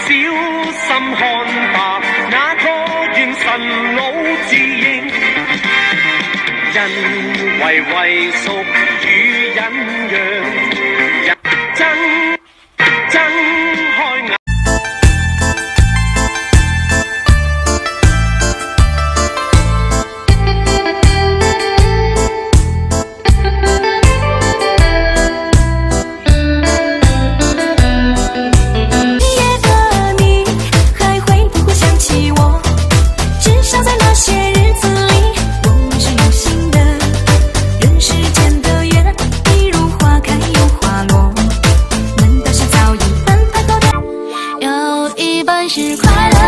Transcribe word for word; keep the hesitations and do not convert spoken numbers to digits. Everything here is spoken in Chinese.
小心看吧，那個元神老自認，人為為屬與忍讓，睜睜開眼。 是快乐。